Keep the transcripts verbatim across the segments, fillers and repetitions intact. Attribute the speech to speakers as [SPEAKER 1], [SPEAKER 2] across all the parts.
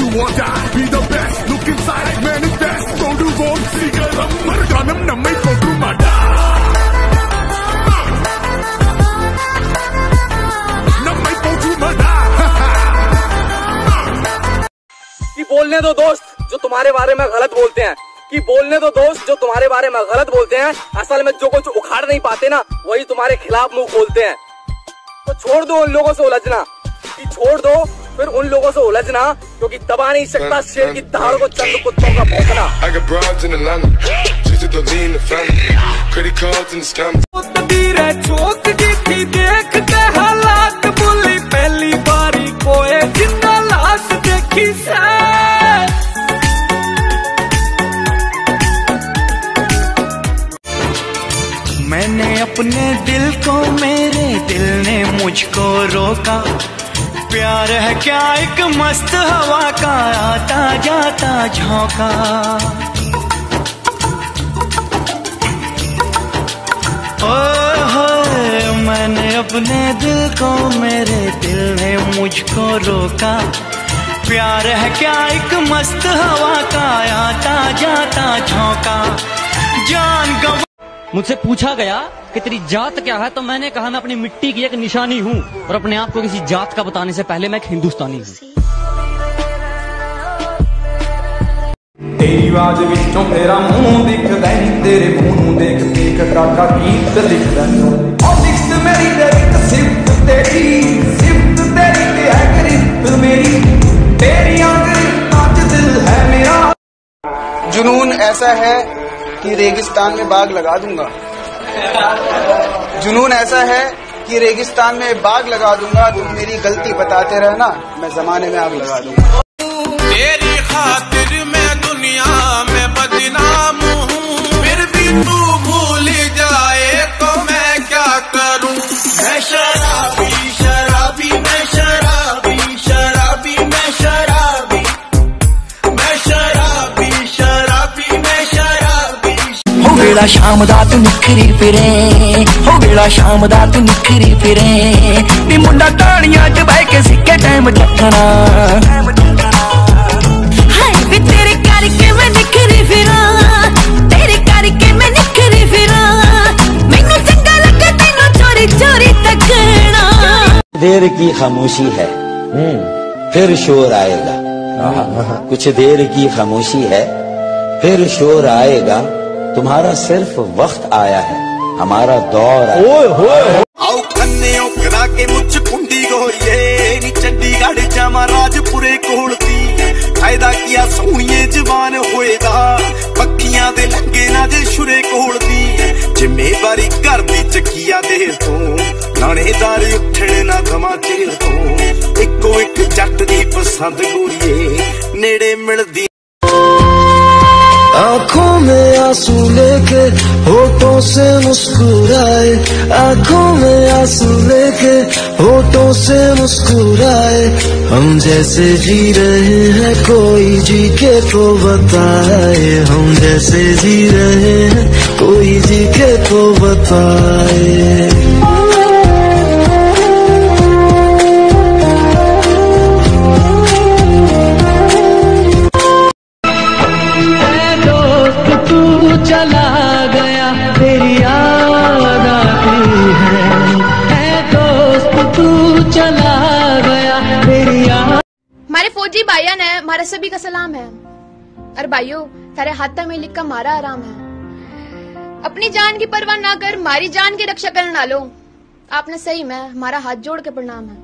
[SPEAKER 1] or die, be the best, look inside, manifest, don't do wrong, சீக்கிரம் மறுகாலம் நம்மை கொன்றுமாடா. நம்மை கொன்றுமாடா.
[SPEAKER 2] कि बोलने दो दोस्त जो तुम्हारे बारे में गलत बोलते हैं, कि बोलने दो दोस्त जो तुम्हारे बारे में गलत बोलते हैं, असल में जो कुछ उखाड़ नहीं पाते ना वही तुम्हारे खिलाफ मुंह खोलते हैं. तो छोड़ दो उन लोगों से उलझना, कि छोड़ दो फिर उन लोगों से उलझना, क्योंकि दबा नहीं सकता शेर की दहाड़ को चंद कुत्तों का भौंकना. देख के हालात बोली पहली बारी कोई जिंदा लाश देखी से.
[SPEAKER 3] मैंने अपने दिल को मेरे दिल ने मुझको रोका. प्यार है क्या एक मस्त हवा का आता जाता झोंका. ओह मैंने अपने दिल को मेरे दिल ने मुझको रोका. प्यार है क्या एक मस्त हवा का आता जाता झोंका. जान गवा
[SPEAKER 4] मुझसे पूछा गया कि तेरी जात क्या है, तो मैंने कहा मैं अपनी मिट्टी की एक निशानी हूँ और अपने आप को किसी जात का बताने से पहले मैं एक हिंदुस्तानी हूँ.
[SPEAKER 5] तेरी आवाज विचों तेरा मुंह दिखदा नी, तेरे मुंह नूं देख के कटाका गीत लिखदा नी. ओ लिखत मेरी दे विच सिफत तेरी, सिफत तेरी ते है गिरफ्त मेरी, तेरी आंगरी आज दिल है मेरा.
[SPEAKER 6] जुनून ऐसा है कि रेगिस्तान में बाग लगा दूंगा. जुनून ऐसा है कि रेगिस्तान में बाग लगा दूंगा. तुम मेरी गलती बताते रहना, मैं जमाने में आग लगा दूंगा.
[SPEAKER 1] तेरी खातिर मैं दुनिया में बदनाम हूँ, फिर भी तू भूल जाए तो मैं क्या करूँ. मैं शराबी शराबी मैं शराबी शराबी मैं शराबी मैं शराबी शराबी मैं शराबी.
[SPEAKER 3] हो वेला शाम दा तू निखरी फिरे, हो वेला शाम दा तू निखरी फिरे. नी मुंडा टाणियां च बह के सिक्के टाइम देखना. हाय वे तेरे करके मैं निखरी फिरा, तेरे करके मैं निखरी फिरा. मैनू चंगा लगे तैनू चोरी चोरी तकना.
[SPEAKER 7] देर की खामोशी है फिर शोर आएगा. कुछ देर की खामोशी है फिर शोर आएगा. तुम्हारा सिर्फ वक्त आया है, हमारा दौर आया.
[SPEAKER 1] आओ कन्ने करा के मुझ कुंडी गोरिए नी चंडीगढ़ जावा राजपुरे कोलती. फायदा किया सोहणिए जवान होएगा, पक्कियां दे लंगे ना जे छुरे कोलती. जिम्मेवारी घर दी चकिया देर तो थानेदार उठण ना दमा चेर तो. इको एक जट दी पसंद गोरिए नेड़े मिलदी.
[SPEAKER 3] आँखों में आंसू लेके होठों से मुस्कुराए, आँखों में आंसू लेके होठों से मुस्कुराए. हम जैसे जी रहे हैं कोई जी के तो बताए, हम जैसे जी रहे हैं कोई जी के तो बताए.
[SPEAKER 4] चला गया तेरी याद आती है, ऐ दोस्त तू चला गया तेरी याद.
[SPEAKER 8] हमारे फौजी भाइयों ने हमारे सभी का सलाम है. और भाइयों तेरे हाथ में लिख का मारा आराम है. अपनी जान की परवाह ना कर, हमारी जान की रक्षा करना लो. आपने सही में हमारा हाथ जोड़ के प्रणाम है.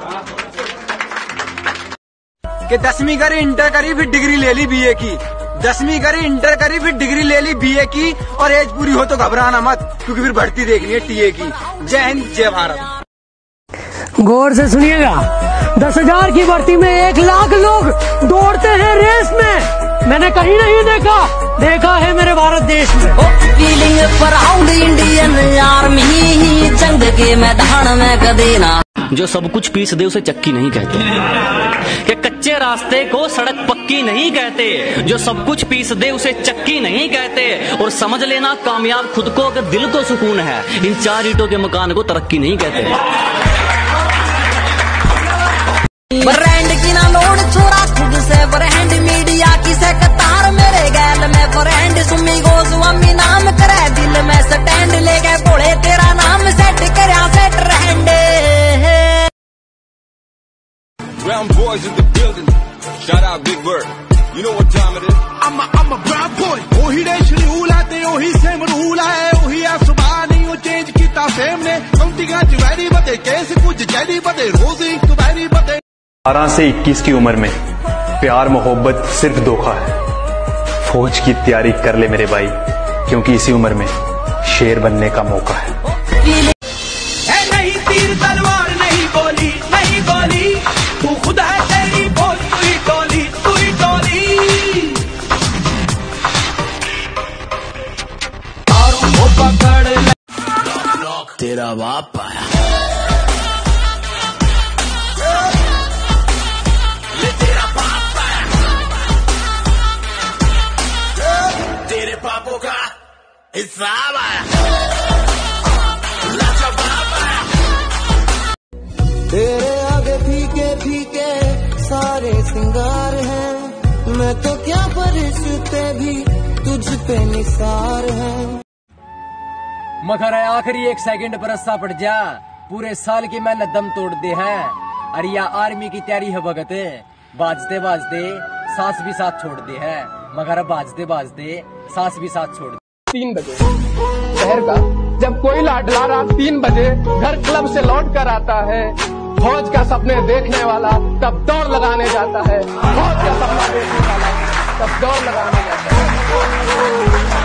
[SPEAKER 2] कि दसवीं करी इंटर करी फिर डिग्री ले ली बीए की, दसवीं करी इंटर करी फिर डिग्री ले ली बीए की. और एज पूरी हो तो घबराना मत, क्योंकि फिर भर्ती देखनी है टीए की. जय हिंद जय भारत.
[SPEAKER 9] गौर से सुनिएगा, दस हजार की भर्ती में एक लाख लोग दौड़ते हैं रेस में. मैंने कहीं नहीं देखा, देखा है मेरे भारत देश में.
[SPEAKER 4] फीलिंग प्राउड इंडियन आर्मी, जंग के मैदान में कदे ना. जो सब कुछ पीस दे उसे चक्की नहीं कहते, कि कच्चे रास्ते को सड़क पक्की नहीं कहते. जो सब कुछ पीस दे उसे चक्की नहीं कहते. और समझ लेना कामयाब खुद को अगर दिल को सुकून है, इन चार ईंटों के मकान को तरक्की नहीं कहते. ब्रांड की ना लोड छोरा खुद से
[SPEAKER 10] boys in the building. Shout out Big Bird. You know what time it is? I'm a, I'm a brown boy. ओही देश रूल आते ओही सेम रूल है ओही आ सुबह नहीं वो चेंज किता सेम ने कंटिगा जुएरी बते कैसे कुछ जैली बते रोज एक बैरी बते।
[SPEAKER 11] अठारह से इक्कीस की उम्र में प्यार मोहब्बत सिर्फ धोखा है। फौज की तैयारी कर ले मेरे भाई, क्योंकि इसी उम्र में शेर बनने का मौका है।
[SPEAKER 5] नहीं तीर तलवार नहीं गोली नहीं गोली तू खुद है तेरी बोल तू ही टोली तू ही टोली और वो पकड़ ले तेरा बाप आया ले तेरा बाप आया तेरे पापों का हिसाब आया
[SPEAKER 3] तेरे आगे फीके फीके सारे सिंगार हैं, मैं तो क्या परिश्ते भी तुझ पे निसार हैं।
[SPEAKER 12] मगर आखिरी एक सेकंड बरसा पड़ जा पूरे साल की मेहनत दम तोड़ दे है। अरे या आर्मी की तैयारी है भगत बाजते बाजते सांस भी साथ छोड़ दे है, मगर बाजते बाजते सांस भी साथ छोड़ दे।
[SPEAKER 13] तीन बजे शहर का जब कोई लाडला रात तीन बजे घर क्लब से लौट कर आता है, फौज का सपने देखने वाला तब दौड़ लगाने जाता है, फौज का सपना देखने वाला तब दौड़ लगाने जाता है।